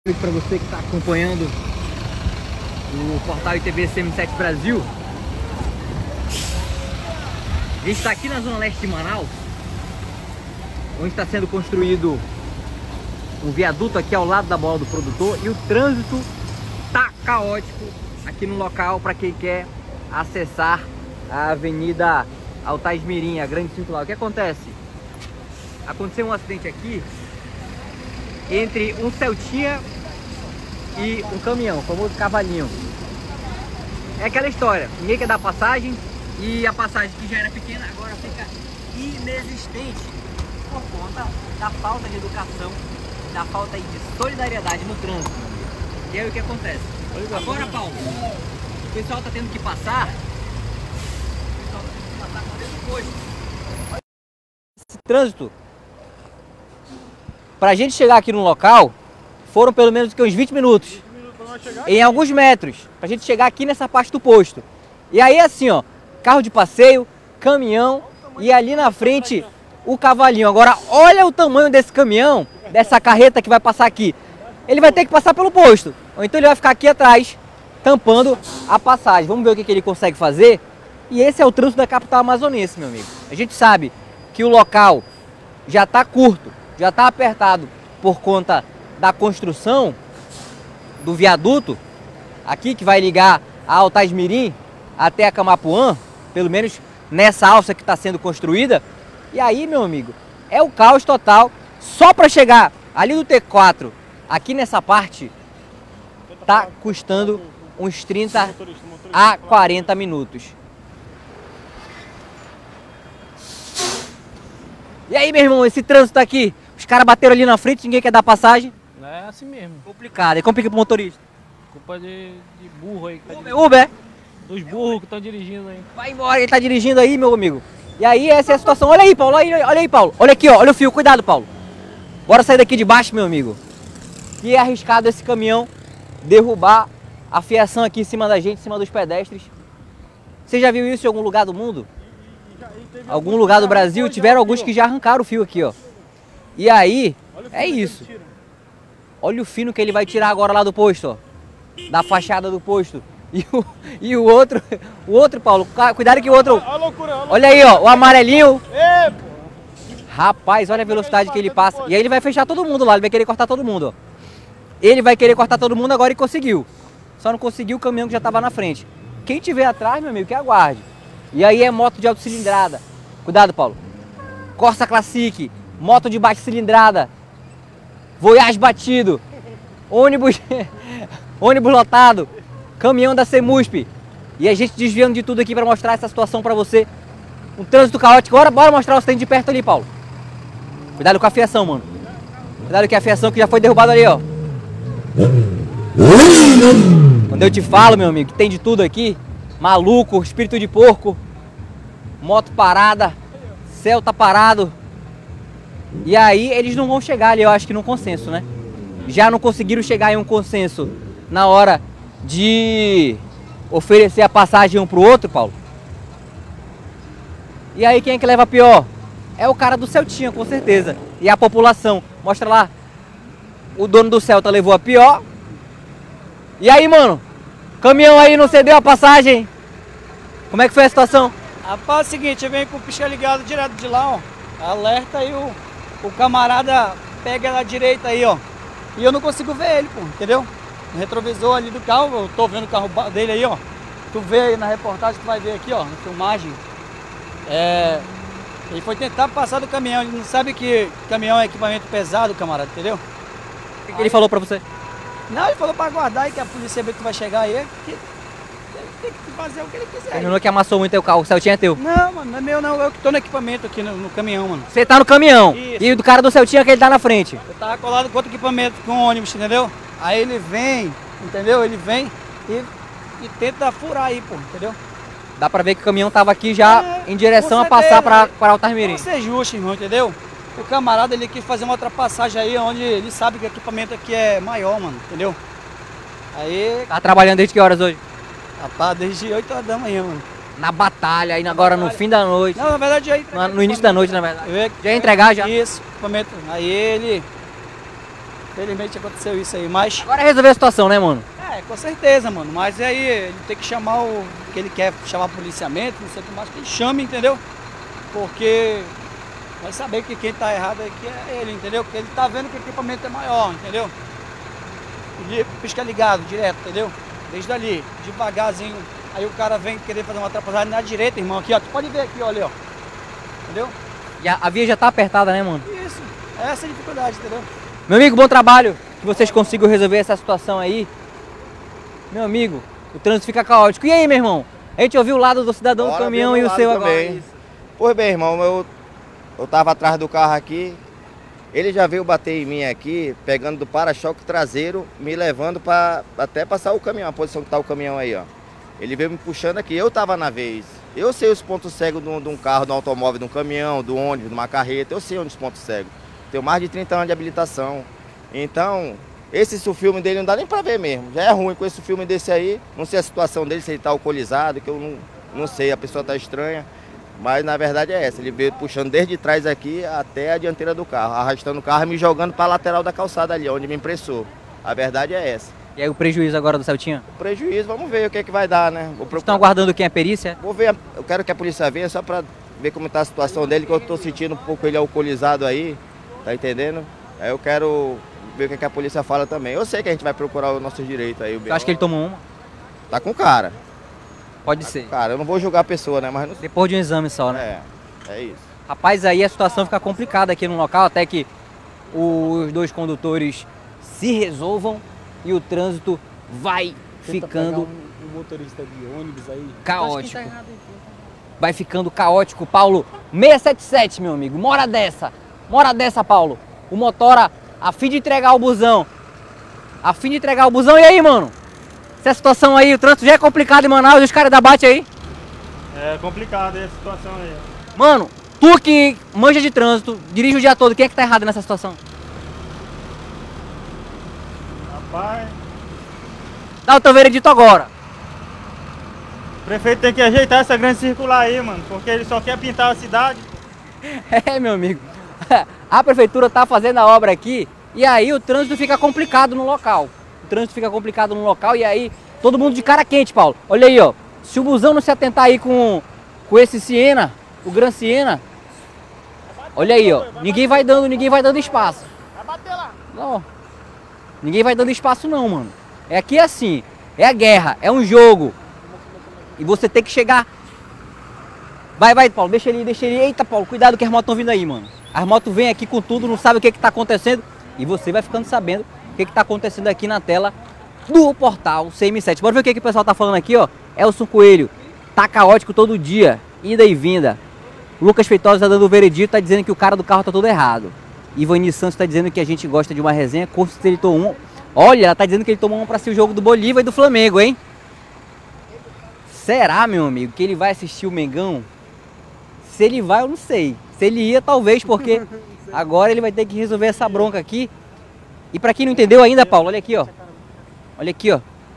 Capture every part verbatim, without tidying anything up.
Para você que está acompanhando o portal I T V C M sete Brasil, a gente está aqui na zona leste de Manaus, onde está sendo construído um viaduto aqui ao lado da bola do produtor, e o trânsito tá caótico aqui no local para quem quer acessar a Avenida Altais Mirim, a grande circular. O que acontece? Aconteceu um acidente aqui entre um Celtinha e um caminhão, o famoso cavalinho. É aquela história, ninguém quer dar passagem, e a passagem que já era pequena agora fica inexistente por conta da falta de educação, da falta de solidariedade no trânsito. E aí o que acontece? Agora, Paulo, o pessoal está tendo que passar, o pessoal tá tendo que passar com o dedo coxo. Esse trânsito, pra gente chegar aqui no local, foram pelo menos que uns vinte minutos. vinte minutos pra nós chegar em alguns metros, pra gente chegar aqui nessa parte do posto. E aí assim, ó, carro de passeio, caminhão e ali na frente o cavalinho. Agora olha o tamanho desse caminhão, dessa carreta que vai passar aqui. Ele vai ter que passar pelo posto, ou então ele vai ficar aqui atrás, tampando a passagem. Vamos ver o que, que ele consegue fazer. E esse é o trânsito da capital amazonense, meu amigo. A gente sabe que o local já está curto, já está apertado por conta da construção do viaduto aqui que vai ligar a Altais Mirim até a Camapuã, pelo menos nessa alça que está sendo construída. E aí, meu amigo, é o caos total. Só para chegar ali do T quatro, aqui nessa parte, tá custando uns trinta a quarenta minutos. E aí, meu irmão, esse trânsito aqui, os caras bateram ali na frente, ninguém quer dar passagem. É assim mesmo. Complicado. E complica pro motorista. Culpa de, de burro aí. Que tá Uber, Uber, é? Dos burros que estão dirigindo aí. Vai embora, ele tá dirigindo aí, meu amigo. E aí, essa é a situação. Olha aí, Paulo, olha aí, olha aí, Paulo. Olha aqui, ó, olha o fio, cuidado, Paulo. Bora sair daqui de baixo, meu amigo. E é arriscado esse caminhão derrubar a fiação aqui em cima da gente, em cima dos pedestres. Você já viu isso em algum lugar do mundo? Algum lugar do Brasil? Tiveram alguns que já arrancaram o fio aqui, ó. E aí, é isso. Olha o fino que ele vai tirar agora lá do posto, ó. Da fachada do posto. E o, e o outro, o outro, Paulo, cuidado que o outro... Olha aí, ó, o amarelinho. Rapaz, olha a velocidade que ele passa. E aí ele vai fechar todo mundo lá, ele vai querer cortar todo mundo, ó. Ele vai querer cortar todo mundo agora e conseguiu. Só não conseguiu o caminhão que já estava na frente. Quem tiver atrás, meu amigo, que aguarde. E aí é moto de alta cilindrada. Cuidado, Paulo. Corsa Classic, moto de baixa cilindrada. Voyage batido, ônibus, ônibus lotado, caminhão da Semusp. E a gente desviando de tudo aqui para mostrar essa situação para você. Um trânsito caótico. Bora, bora mostrar o acidente de perto ali, Paulo. Cuidado com a fiação, mano. Cuidado com a fiação que já foi derrubada ali, ó. Quando eu te falo, meu amigo, que tem de tudo aqui. Maluco, espírito de porco, moto parada, céu tá parado. E aí eles não vão chegar ali, eu acho que num consenso, né? Já não conseguiram chegar em um consenso na hora de oferecer a passagem um pro outro, Paulo. E aí quem é que leva pior? É o cara do Celtinha, com certeza. E a população. Mostra lá. O dono do Celta levou a pior. E aí, mano? Caminhão aí não cedeu a passagem. Como é que foi a situação? Rapaz, é o seguinte, eu venho com o pisca ligado direto de lá, ó. Alerta aí o... O camarada pega na direita aí, ó. E eu não consigo ver ele, pô, entendeu? No retrovisor ali do carro, eu tô vendo o carro dele aí, ó. Tu vê aí na reportagem, tu vai ver aqui, ó, na filmagem. É... Ele foi tentar passar do caminhão, ele não sabe que caminhão é equipamento pesado, camarada, entendeu? O que, que ele falou pra você? Não, ele falou pra aguardar aí que a polícia vê que vai chegar aí, que ele tem que fazer o que ele quiser. Terminou que amassou muito o carro, o Celtinha é teu? Não, mano, não é meu não, eu que tô no equipamento aqui no, no caminhão, mano. Você tá no caminhão. Isso. E o do cara do Celtinha que ele tá na frente. Eu tava colado com outro equipamento, com ônibus, entendeu? Aí ele vem, entendeu? Ele vem e, e tenta furar aí, pô, entendeu? Dá pra ver que o caminhão tava aqui já é, em direção a passar pra, pra Altais Mirim. Vamos ser justo, irmão, entendeu? O camarada, ele quis fazer uma ultrapassagem aí, onde ele sabe que o equipamento aqui é maior, mano, entendeu? Aí... Tá trabalhando desde que horas hoje? Rapaz, desde oito horas da manhã, mano. Na batalha, aí agora no fim da noite. Não, na verdade já ia entregar. No, no início da noite, na verdade. Eu ia, já ia entregar já? Isso, equipamento. Aí ele Felizmente aconteceu isso aí, mas... Agora é resolver a situação, né, mano? É, com certeza, mano. Mas aí ele tem que chamar o... que ele quer chamar policiamento, não sei o que mais, que ele chame, entendeu? Porque vai saber que quem tá errado aqui é ele, entendeu? Porque ele tá vendo que o equipamento é maior, entendeu? Ele pisca ligado, direto, entendeu? Desde ali, devagarzinho. Aí o cara vem querer fazer uma ultrapassagem na direita, irmão, aqui, ó. Tu pode ver aqui, ó, ali, ó. Entendeu? E a, a via já tá apertada, né, mano? Isso, é essa a dificuldade, entendeu? Meu amigo, bom trabalho. Que vocês consigam resolver essa situação aí. Meu amigo, o trânsito fica caótico. E aí, meu irmão? A gente ouviu o lado do cidadão do Bora caminhão ver e do o lado seu também. agora. Pois bem, irmão, eu, eu tava atrás do carro aqui. Ele já veio bater em mim aqui, pegando do para-choque traseiro, me levando para até passar o caminhão, a posição que tá o caminhão aí, ó. Ele veio me puxando aqui, eu tava na vez. Eu sei os pontos cegos de um, de um carro, de um automóvel, de um caminhão, do ônibus, de uma carreta. Eu sei onde os pontos cegos. Tenho mais de trinta anos de habilitação. Então, esse filme dele não dá nem pra ver mesmo. Já é ruim com esse filme desse aí. Não sei a situação dele, se ele tá alcoolizado, que eu não, não sei, a pessoa tá estranha. Mas na verdade é essa, ele veio puxando desde trás aqui até a dianteira do carro, arrastando o carro e me jogando para a lateral da calçada ali, onde me impressou. A verdade é essa. E aí o prejuízo agora do Celtinha? O prejuízo, vamos ver o que é que vai dar, né? Vou Vocês procurar... estão aguardando quem é a perícia? Vou ver, eu quero que a polícia venha só para ver como está a situação dele, que eu estou sentindo um pouco ele alcoolizado aí, tá entendendo? Aí eu quero ver o que, é que a polícia fala também. Eu sei que a gente vai procurar o nosso direito aí. Eu acho que ele tomou uma? Tá com cara. Pode Tá ser. com cara, eu não vou julgar a pessoa, né? Mas não... Depois de um exame só, né? É, é isso. Rapaz, aí a situação fica complicada aqui no local, até que os dois condutores se resolvam e o trânsito vai Tenta ficando pegar um, um motorista de ônibus aí. caótico. Vai ficando caótico. Paulo, seiscentos e setenta e sete, meu amigo. Mora dessa. Mora dessa, Paulo. O motora a fim de entregar o busão. A fim de entregar o busão. E aí, mano? Essa situação aí, o trânsito já é complicado em Manaus, os caras da bate aí. É complicado essa situação aí. Mano, tu que manja de trânsito, dirige o dia todo, quem é que tá errado nessa situação? Rapaz, Dá o teu veredito agora. o prefeito tem que ajeitar essa grande circular aí, mano, porque ele só quer pintar a cidade. É, meu amigo. A prefeitura tá fazendo a obra aqui e aí o trânsito fica complicado no local. O trânsito fica complicado no local e aí todo mundo de cara quente, Paulo. Olha aí, ó. Se o busão não se atentar aí com, com esse Siena, o Gran Siena, olha aí, ó. Ninguém vai dando, ninguém vai dando espaço. Vai bater lá. Não. Ninguém vai dando espaço não, mano. É aqui assim, é a guerra, é um jogo. E você tem que chegar. Vai, vai, Paulo, deixa ele, deixa ele. Eita, Paulo, cuidado que as motos estão vindo aí, mano. As motos vêm aqui com tudo, não sabe o que que tá acontecendo. E você vai ficando sabendo o que que tá acontecendo aqui na tela do portal C M sete. Bora ver o que que o pessoal tá falando aqui, ó. Elson Coelho, tá caótico todo dia, ida e vinda. Lucas Feitosa tá dando o veredito, tá dizendo que o cara do carro tá todo errado. Ivani Santos tá dizendo que a gente gosta de uma resenha, curso se ele tomou um. Olha, ela tá dizendo que ele tomou um pra ser o jogo do Bolívar e do Flamengo, hein? Será, meu amigo, que ele vai assistir o Mengão? Se ele vai, eu não sei. Se ele ia, talvez, porque agora ele vai ter que resolver essa bronca aqui. E pra quem não entendeu ainda, Paulo, olha aqui, ó. Olha aqui, ó.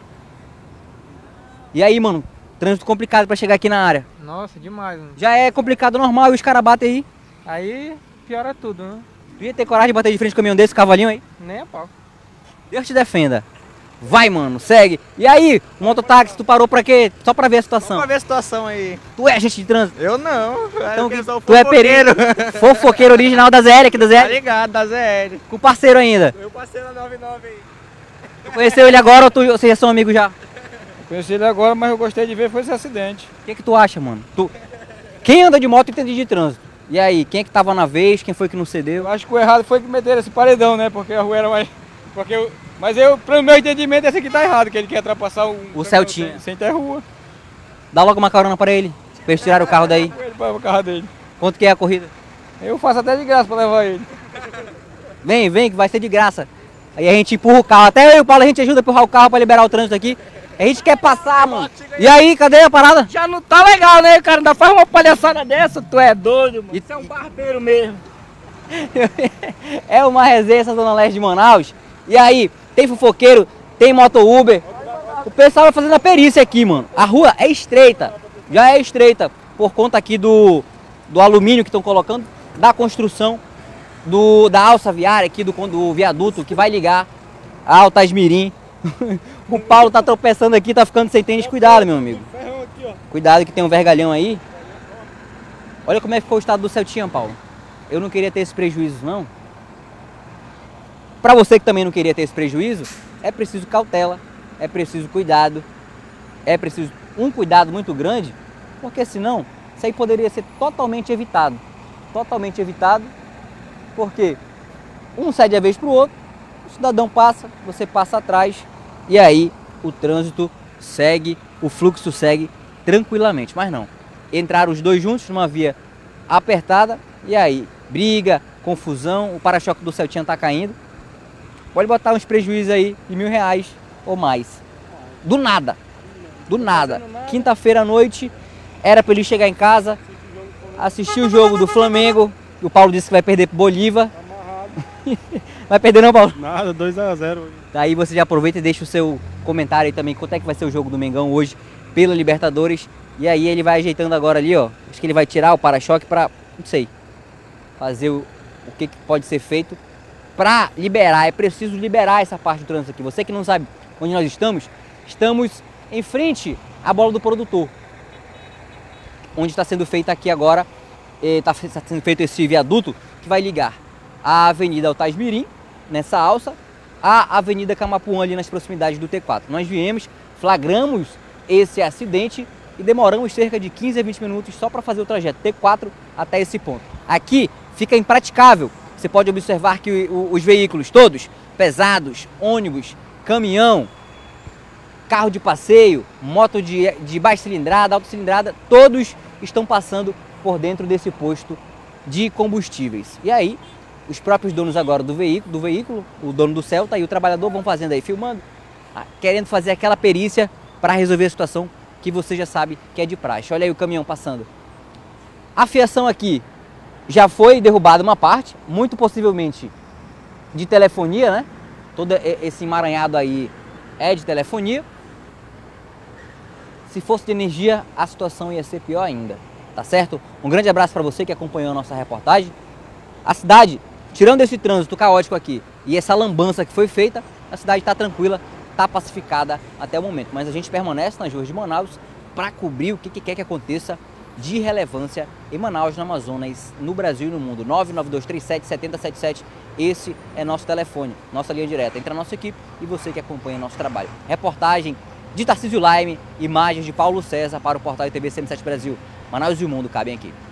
E aí, mano, trânsito complicado pra chegar aqui na área. Nossa, demais, mano. Já é complicado normal e os caras batem aí. Aí piora tudo, né? Tu ia ter coragem de bater de frente com o caminhão desse, cavalinho aí? Nem a pau. Deus te defenda. Vai, mano, segue. E aí, o mototáxi, tu parou pra quê? Só pra ver a situação. Só pra ver a situação aí. Tu é agente de trânsito? Eu não. Então, eu sou tu é fofoqueiro. perito. Fofoqueiro original da Z L aqui, da Z Tá L. ligado, da Z L. Com parceiro ainda. Eu passei na noventa e nove aí. Tu conheceu ele agora ou tu, vocês já são amigos já? Conheci ele agora, mas eu gostei de ver foi esse acidente. O que que tu acha, mano? Tu... Quem anda de moto entende de trânsito. E aí, quem é que tava na vez? Quem foi que não cedeu? Eu acho que o errado foi que meteram esse paredão, né? Porque a rua era mais... Porque eu... Mas eu, pro meu entendimento, esse aqui tá errado, que ele quer ultrapassar um... O Celtinha. Sem, sem ter rua. Dá logo uma carona pra ele, pra eles tirarem o carro daí. Ele para o carro dele. Quanto que é a corrida? Eu faço até de graça pra levar ele. Vem, vem, que vai ser de graça. Aí a gente empurra o carro. Até eu e o Paulo a gente ajuda a empurrar o carro pra liberar o trânsito aqui. A gente quer passar, mano. E aí, cadê a parada? Já não tá legal, né? O cara ainda faz uma palhaçada dessa, tu é doido, mano. E- Isso é um barbeiro mesmo. É uma resenha essa Zona Leste de Manaus. E aí, tem fofoqueiro, tem moto Uber. O pessoal vai fazendo a perícia aqui, mano. A rua é estreita, já é estreita por conta aqui do, do alumínio que estão colocando, da construção. do, da alça viária aqui, do, do viaduto que vai ligar ao Tasmirim. O Paulo tá tropeçando aqui, tá ficando sem tênis. Cuidado, meu amigo. Cuidado que tem um vergalhão aí. Olha como é que ficou o estado do Celtinha, Paulo. Eu não queria ter esse prejuízo, não. Para você que também não queria ter esse prejuízo, é preciso cautela, é preciso cuidado, é preciso um cuidado muito grande, porque senão isso aí poderia ser totalmente evitado. Totalmente evitado, porque um cede a vez para o outro, o cidadão passa, você passa atrás, e aí o trânsito segue, o fluxo segue tranquilamente. Mas não, entraram os dois juntos numa via apertada, e aí briga, confusão, o para-choque do Celtinha está caindo. Pode botar uns prejuízos aí de mil reais ou mais. Do nada. Do nada. Quinta-feira à noite, era para ele chegar em casa, assistir o jogo do Flamengo. O Paulo disse que vai perder pro Bolívar. Vai perder não, Paulo? Nada, dois a zero. Daí você já aproveita e deixa o seu comentário aí também. Quanto é que vai ser o jogo do Mengão hoje pela Libertadores. E aí ele vai ajeitando agora ali, ó. Acho que ele vai tirar o para-choque para, não sei, fazer o, o que, que pode ser feito para liberar. É preciso liberar essa parte do trânsito aqui. Você que não sabe onde nós estamos, estamos em frente à bola do produtor, onde está sendo feita aqui agora, está sendo feito esse viaduto que vai ligar a Avenida Altasmirim, nessa alça, a Avenida Camapuã ali nas proximidades do T quatro. Nós viemos, flagramos esse acidente e demoramos cerca de quinze a vinte minutos só para fazer o trajeto T quatro até esse ponto. Aqui fica impraticável. Você pode observar que os veículos todos, pesados, ônibus, caminhão, carro de passeio, moto de, de baixa cilindrada, alta cilindrada, todos estão passando por dentro desse posto de combustíveis. E aí, os próprios donos agora do veículo, do veículo, o dono do Celta e o trabalhador vão fazendo aí, filmando, querendo fazer aquela perícia para resolver a situação que você já sabe que é de praxe. Olha aí o caminhão passando. A fiação aqui já foi derrubada uma parte, muito possivelmente de telefonia, né? Todo esse emaranhado aí é de telefonia. Se fosse de energia, a situação ia ser pior ainda, tá certo? Um grande abraço para você que acompanhou a nossa reportagem. A cidade, tirando esse trânsito caótico aqui e essa lambança que foi feita, a cidade está tranquila, está pacificada até o momento. Mas a gente permanece nas ruas de Manaus para cobrir o que, que quer que aconteça de relevância em Manaus, no Amazonas, no Brasil e no mundo. nove nove dois três sete sete zero sete sete, esse é nosso telefone, nossa linha direta. Entre a nossa equipe e você que acompanha nosso trabalho. Reportagem de Tarcísio Laime, imagens de Paulo César para o portal I T V C M sete Brasil. Manaus e o mundo cabem aqui.